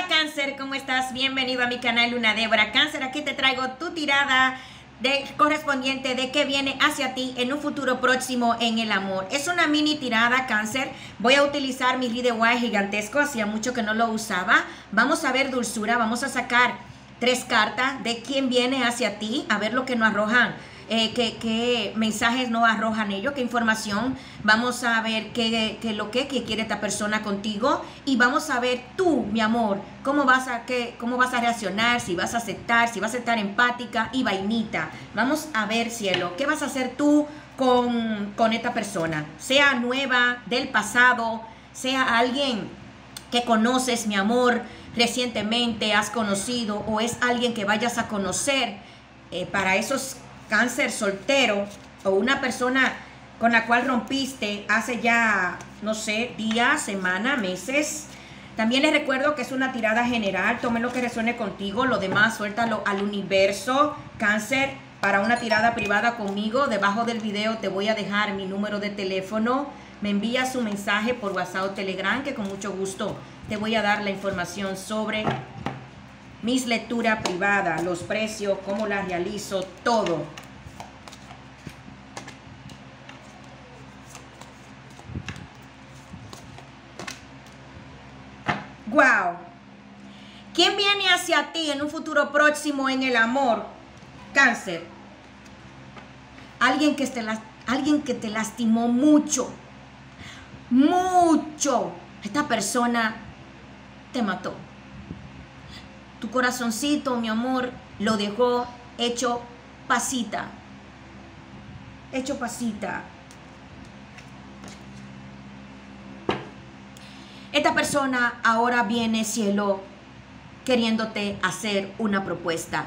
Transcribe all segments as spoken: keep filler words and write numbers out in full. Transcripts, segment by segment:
Hola Cáncer, ¿cómo estás? Bienvenido a mi canal Luna Débora. Cáncer, aquí te traigo tu tirada de, correspondiente de qué viene hacia ti en un futuro próximo en el amor. Es una mini tirada, Cáncer. Voy a utilizar mi Rider Waite gigantesco, hacía mucho que no lo usaba. Vamos a ver dulzura, vamos a sacar tres cartas de quién viene hacia ti, a ver lo que nos arrojan. Eh, qué, qué mensajes nos arrojan ellos, qué información. Vamos a ver qué, qué lo que, qué quiere esta persona contigo, y vamos a ver tú, mi amor, cómo vas a qué, cómo vas a reaccionar, si vas a aceptar, si vas a estar empática y vainita. Vamos a ver, cielo, qué vas a hacer tú con, con esta persona, sea nueva, del pasado, sea alguien que conoces, mi amor, recientemente has conocido, o es alguien que vayas a conocer. Eh, para esos Cáncer soltero, o una persona con la cual rompiste hace ya, no sé, días, semanas, meses. También les recuerdo que es una tirada general. Tome lo que resuene contigo, lo demás suéltalo al universo. Cáncer, para una tirada privada conmigo, debajo del video te voy a dejar mi número de teléfono. Me envías su mensaje por WhatsApp o Telegram, que con mucho gusto te voy a dar la información sobre mis lecturas privadas, los precios, cómo las realizo, todo. Wow. ¿Quién viene hacia ti en un futuro próximo en el amor? Cáncer. Alguien que te, alguien que te lastimó mucho. Mucho. Esta persona te mató. Tu corazoncito, mi amor, lo dejó hecho pasita. Hecho pasita. Esta persona ahora viene, cielo, queriéndote hacer una propuesta.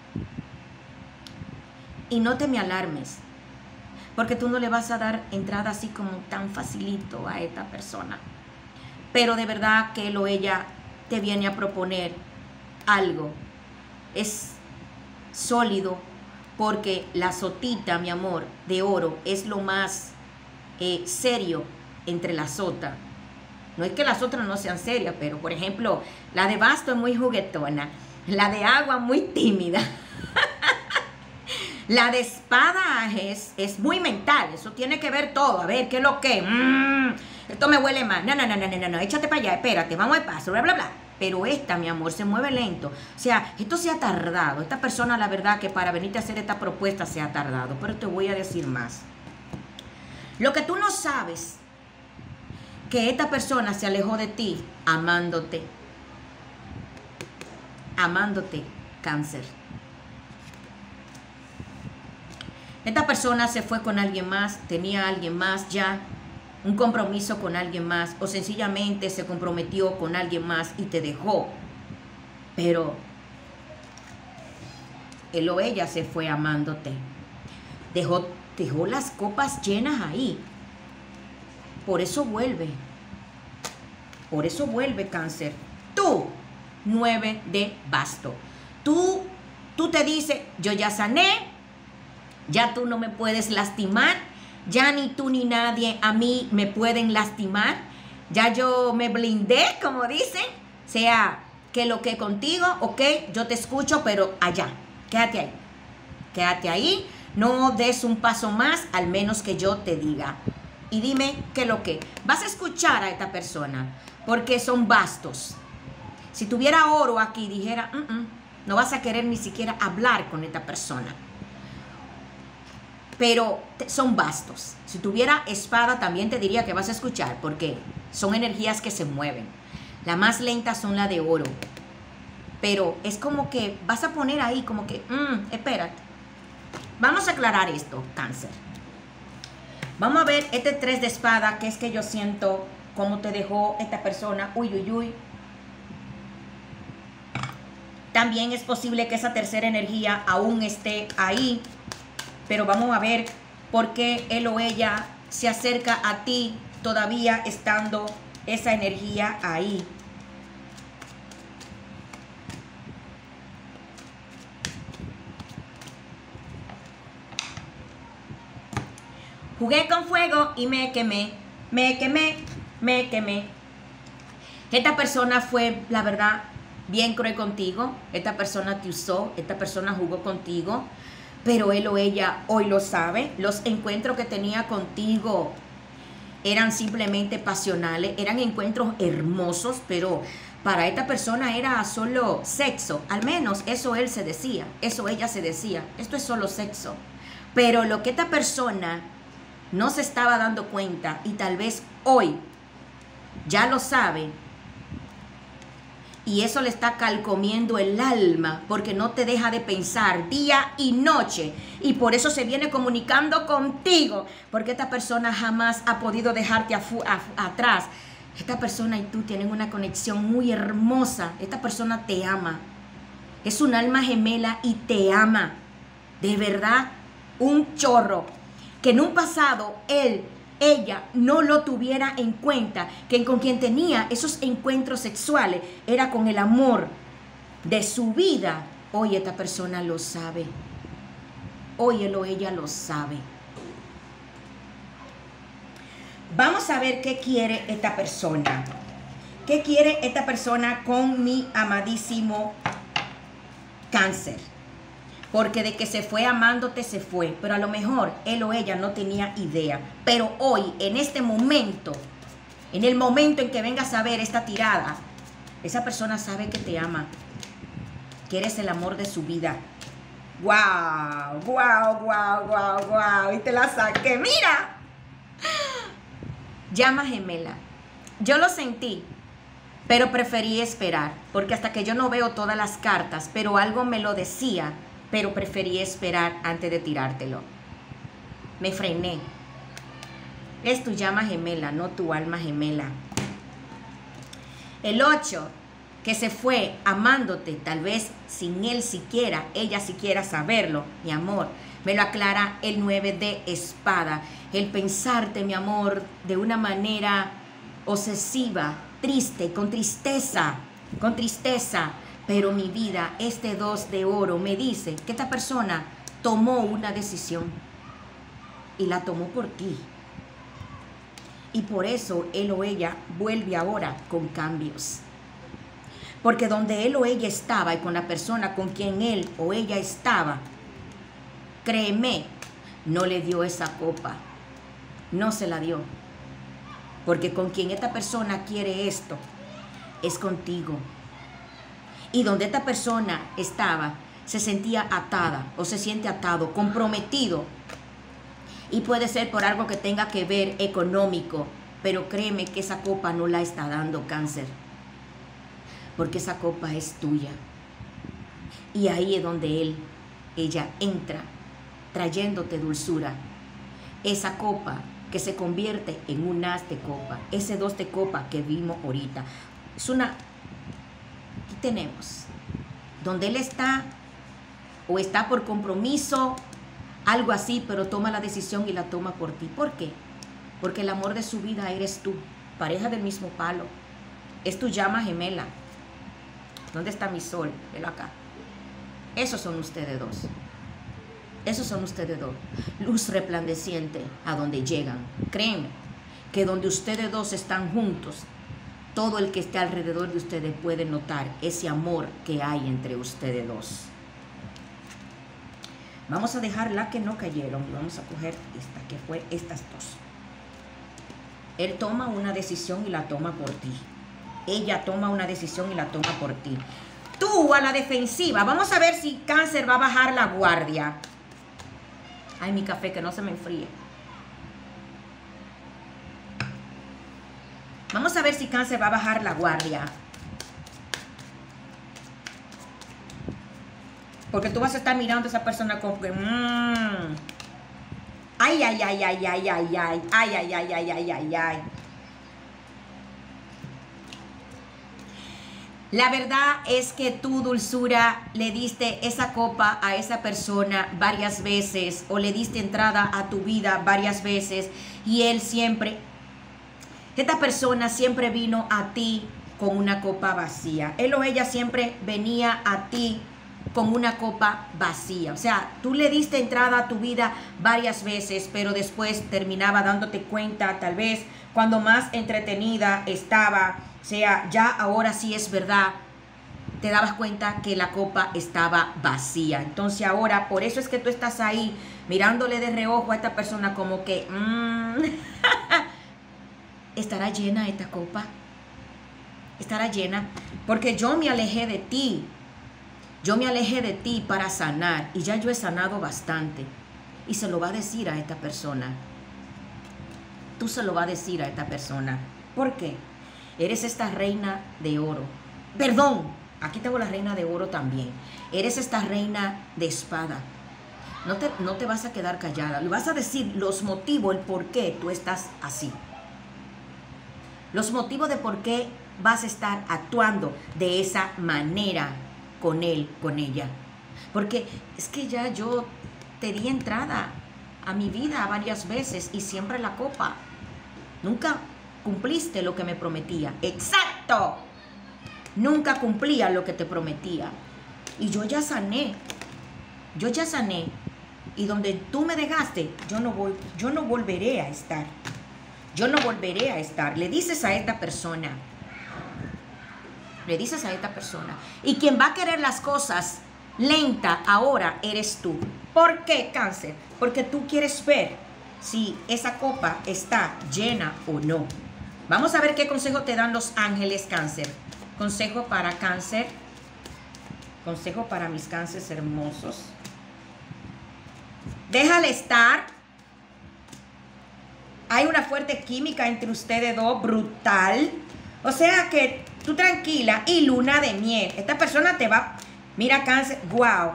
Y no te me alarmes, porque tú no le vas a dar entrada así como tan facilito a esta persona. Pero de verdad que él o ella te viene a proponer algo. Es sólido, porque la sotita, mi amor, de oro es lo más eh, serio entre las sotas. No es que las otras no sean serias, pero por ejemplo, la de basto es muy juguetona, la de agua muy tímida. La de espada es, es muy mental, eso tiene que ver todo. A ver, ¿qué es lo que? Mm, esto me huele mal. No, no, no, no, no, no, échate para allá, espérate, vamos al paso, bla, bla, bla. Pero esta, mi amor, se mueve lento. O sea, esto se ha tardado. Esta persona, la verdad, que para venirte a hacer esta propuesta se ha tardado. Pero te voy a decir más. Lo que tú no sabes, que esta persona se alejó de ti amándote. Amándote, Cáncer. Esta persona se fue con alguien más, tenía a alguien más ya, un compromiso con alguien más, o sencillamente se comprometió con alguien más y te dejó. Pero él o ella se fue amándote. Dejó, dejó las copas llenas ahí. Por eso vuelve. Por eso vuelve, Cáncer. Tú, nueve de basto. Tú, tú te dices, yo ya sané, ya tú no me puedes lastimar, ya ni tú ni nadie a mí me pueden lastimar, ya yo me blindé, como dicen, sea que lo que contigo, ok, yo te escucho, pero allá, quédate ahí, quédate ahí, no des un paso más, al menos que yo te diga. Y dime qué lo que. Vas a escuchar a esta persona, porque son bastos. Si tuviera oro aquí, dijera, mm -mm, no vas a querer ni siquiera hablar con esta persona. Pero son bastos. Si tuviera espada, también te diría que vas a escuchar, porque son energías que se mueven. Las más lentas son las de oro. Pero es como que vas a poner ahí, como que, mm, espérate. Vamos a aclarar esto, Cáncer. Vamos a ver este tres de espada, que es que yo siento cómo te dejó esta persona. Uy, uy, uy. También es posible que esa tercera energía aún esté ahí. Pero vamos a ver por qué él o ella se acerca a ti todavía estando esa energía ahí. Jugué con fuego y me quemé, me quemé, me quemé. Esta persona fue, la verdad, bien cruel contigo, esta persona te usó, esta persona jugó contigo, pero él o ella hoy lo sabe. Los encuentros que tenía contigo eran simplemente pasionales, eran encuentros hermosos, pero para esta persona era solo sexo. Al menos eso él se decía, eso ella se decía, esto es solo sexo. Pero lo que esta persona no se estaba dando cuenta, y tal vez hoy ya lo sabe, y eso le está calcomiendo el alma, porque no te deja de pensar día y noche, y por eso se viene comunicando contigo, porque esta persona jamás ha podido dejarte a, a, atrás. Esta persona y tú tienen una conexión muy hermosa. Esta persona te ama, es un alma gemela y te ama de verdad, un chorro, que en un pasado él, ella no lo tuviera en cuenta, que con quien tenía esos encuentros sexuales era con el amor de su vida. Hoy esta persona lo sabe, hoy él o ella lo sabe. Vamos a ver qué quiere esta persona, qué quiere esta persona con mi amadísimo Cáncer. Porque de que se fue amándote, se fue. Pero a lo mejor él o ella no tenía idea. Pero hoy, en este momento, en el momento en que vengas a ver esta tirada, esa persona sabe que te ama, que eres el amor de su vida. ¡Guau! ¡Guau, guau, guau, guau! Y te la saqué. ¡Mira! Llama gemela. Yo lo sentí, pero preferí esperar. Porque hasta que yo no veo todas las cartas, pero algo me lo decía, pero preferí esperar antes de tirártelo. Me frené. Es tu llama gemela, no tu alma gemela. El ocho, que se fue amándote, tal vez sin él siquiera, ella siquiera saberlo, mi amor. Me lo aclara el nueve de espada. El pensarte, mi amor, de una manera obsesiva, triste, con tristeza, con tristeza. Pero mi vida, este dos de oro me dice que esta persona tomó una decisión y la tomó por ti. Y por eso él o ella vuelve ahora con cambios. Porque donde él o ella estaba y con la persona con quien él o ella estaba, créeme, no le dio esa copa. No se la dio. Porque con quien esta persona quiere esto es contigo. Y donde esta persona estaba, se sentía atada o se siente atado, comprometido. Y puede ser por algo que tenga que ver económico. Pero créeme que esa copa no la está dando Cáncer. Porque esa copa es tuya. Y ahí es donde él, ella entra, trayéndote dulzura. Esa copa que se convierte en un as de copa. Ese dos de copa que vimos ahorita. Es una... Aquí tenemos, donde él está o está por compromiso, algo así, pero toma la decisión y la toma por ti. ¿Por qué? Porque el amor de su vida eres tú, pareja del mismo palo, es tu llama gemela. ¿Dónde está mi sol? Velo acá. Esos son ustedes dos. Esos son ustedes dos. Luz resplandeciente a donde llegan. Créeme que donde ustedes dos están juntos, todo el que esté alrededor de ustedes puede notar ese amor que hay entre ustedes dos. Vamos a dejar la que no cayeron y vamos a coger esta, que fue estas dos. Él toma una decisión y la toma por ti. Ella toma una decisión y la toma por ti. Tú a la defensiva. Vamos a ver si Cáncer va a bajar la guardia. Ay, mi café, que no se me enfríe. Vamos a ver si Cáncer va a bajar la guardia. Porque tú vas a estar mirando a esa persona como que... Mmm. Ay, ay, ay, ay, ay, ay, ay. Ay, ay, ay, ay, ay, ay, ay. La verdad es que tú, dulzura, le diste esa copa a esa persona varias veces. O le diste entrada a tu vida varias veces. Y él siempre... Esta persona siempre vino a ti con una copa vacía. Él o ella siempre venía a ti con una copa vacía. O sea, tú le diste entrada a tu vida varias veces, pero después terminaba dándote cuenta, tal vez, cuando más entretenida estaba. O sea, ya ahora sí es verdad. te dabas cuenta que la copa estaba vacía. Entonces ahora, por eso es que tú estás ahí mirándole de reojo a esta persona como que, mmm, ¿estará llena esta copa? ¿Estará llena? Porque yo me alejé de ti. Yo me alejé de ti para sanar y ya yo he sanado bastante. Y se lo va a decir a esta persona. Tú se lo vas a decir a esta persona. ¿Por qué? Eres esta reina de oro. Perdón, aquí tengo la reina de oro también. Eres esta reina de espada. No te, no te vas a quedar callada. Le vas a decir los motivos, el por qué tú estás así. Los motivos de por qué vas a estar actuando de esa manera con él, con ella. Porque es que ya yo te di entrada a mi vida varias veces y siempre la copa. Nunca cumpliste lo que me prometía. ¡Exacto! Nunca cumplía lo que te prometía. Y yo ya sané. Yo ya sané. Y donde tú me dejaste, yo no, voy, yo no volveré a estar. Yo no volveré a estar. Le dices a esta persona. Le dices a esta persona. Y quien va a querer las cosas lenta ahora eres tú. ¿Por qué, Cáncer? Porque tú quieres ver si esa copa está llena o no. Vamos a ver qué consejo te dan los ángeles, Cáncer. Consejo para Cáncer. Consejo para mis cánceres hermosos. Déjale estar. Hay una fuerte química entre ustedes dos, brutal. O sea que tú tranquila y luna de miel. Esta persona te va... Mira, Cáncer, wow.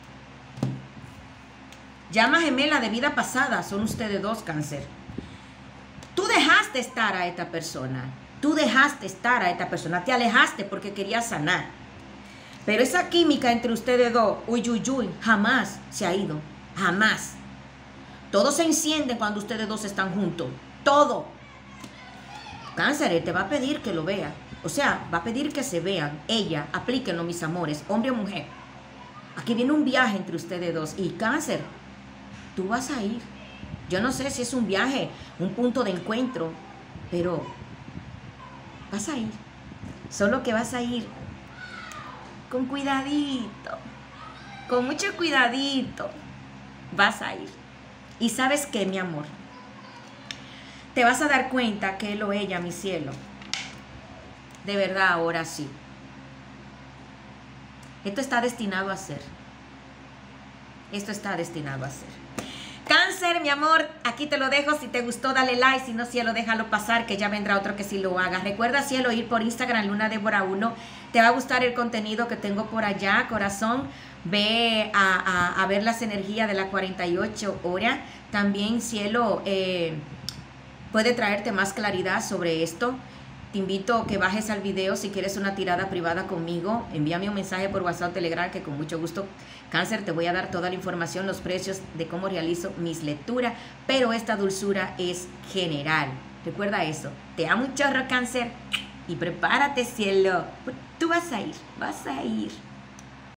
Llama gemela de vida pasada, son ustedes dos, Cáncer. Tú dejaste estar a esta persona. Tú dejaste estar a esta persona. Te alejaste porque querías sanar. Pero esa química entre ustedes dos, uy, uy, uy, jamás se ha ido. Jamás. Todo se enciende cuando ustedes dos están juntos. Todo. Cáncer, él te va a pedir que lo vea. O sea, va a pedir que se vean. Ella, aplíquenlo, mis amores, hombre o mujer. Aquí viene un viaje entre ustedes dos. Y Cáncer, tú vas a ir. Yo no sé si es un viaje, un punto de encuentro, pero vas a ir. Solo que vas a ir con cuidadito, con mucho cuidadito. Vas a ir. Y ¿sabes qué, mi amor? Te vas a dar cuenta que él o ella, mi cielo, de verdad, ahora sí. Esto está destinado a ser. Esto está destinado a ser. Cáncer, mi amor, aquí te lo dejo. Si te gustó, dale like. Si no, cielo, déjalo pasar, que ya vendrá otro que sí lo haga. Recuerda, cielo, ir por Instagram, Luna Débora uno. Te va a gustar el contenido que tengo por allá, corazón. Ve a, a, a ver las energías de las cuarenta y ocho horas. También, cielo, eh, puede traerte más claridad sobre esto. Te invito a que bajes al video si quieres una tirada privada conmigo. Envíame un mensaje por WhatsApp o Telegram que con mucho gusto, Cáncer, te voy a dar toda la información, los precios de cómo realizo mis lecturas. Pero esta dulzura es general. Recuerda eso. Te amo un chorro, Cáncer. Y prepárate, cielo. Tú vas a ir, vas a ir.